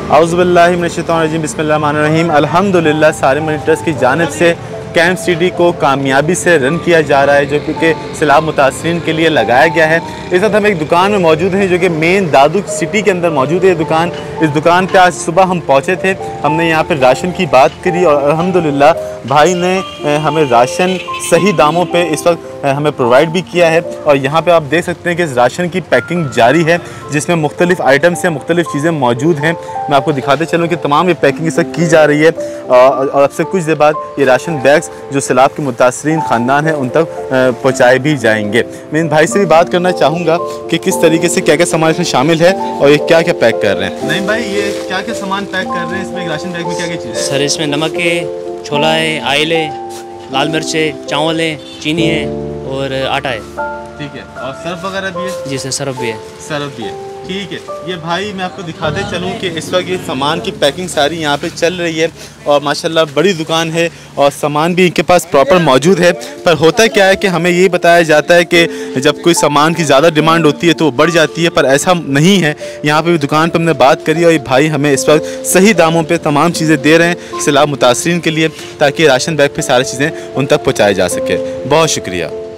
औज़ुबिल्लाहि मिनश्शैतानिर्रजीम बिस्मिल्लाहिर्रहमानिर्रहीम। अल्हम्दुलिल्लाह सारे मनी ट्रस्ट की जानिब से कैंप सिटी को कामयाबी से रन किया जा रहा है, जो कि सैलाब मुतासरीन के लिए लगाया गया है। इस वक्त हम एक दुकान में मौजूद हैं जो कि मेन दादू सिटी के अंदर मौजूद है। दुकान, इस दुकान पे आज सुबह हम पहुंचे थे। हमने यहाँ पर राशन की बात करी और अल्हम्दुलिल्लाह भाई ने हमें राशन सही दामों पे इस वक्त हमें प्रोवाइड भी किया है। और यहाँ पे आप देख सकते हैं कि इस राशन की पैकिंग जारी है, जिसमें मुख्तलिफ़ आइटम्स हैं, मुख्तलिफ़ चीज़ें मौजूद हैं। मैं आपको दिखाते चलूँ कि तमाम ये पैकिंग इस वक्त की जा रही है और अब से कुछ देर बाद ये राशन बैग्स जो सैलाब के मुतासरीन ख़ानदान हैं उन तक पहुँचाए भी जाएंगे। मैं इन भाई से भी बात करना चाहूँगा कि किस तरीके से क्या क्या सामान इसमें शामिल है और ये क्या क्या पैक कर रहे हैं। नहीं भाई, ये क्या क्या सामान पैक कर रहे हैं इसमें, राशन बैग में क्या क्या चीज़ है? सर इसमें नमक है, छोला है, आयल है, लाल मिर्च है, चावल है, चीनी है और आटा है। ठीक है, और सर्फ वगैरह भी है? जी सर, सर्फ भी है। सर्फ भी है, ठीक है। ये भाई मैं आपको दिखाते चलूँ कि इस वक्त ये सामान की पैकिंग सारी यहाँ पे चल रही है और माशाल्लाह बड़ी दुकान है और सामान भी इनके पास प्रॉपर मौजूद है। पर होता क्या है कि हमें ये बताया जाता है कि जब कोई सामान की ज़्यादा डिमांड होती है तो वो बढ़ जाती है, पर ऐसा नहीं है। यहाँ पे भी दुकान पर हमने बात करी और ये भाई हमें इस वक्त सही दामों पर तमाम चीज़ें दे रहे हैं सैलाब मुतासरीन के लिए, ताकि राशन बैग पर सारी चीज़ें उन तक पहुँचाई जा सके। बहुत शुक्रिया।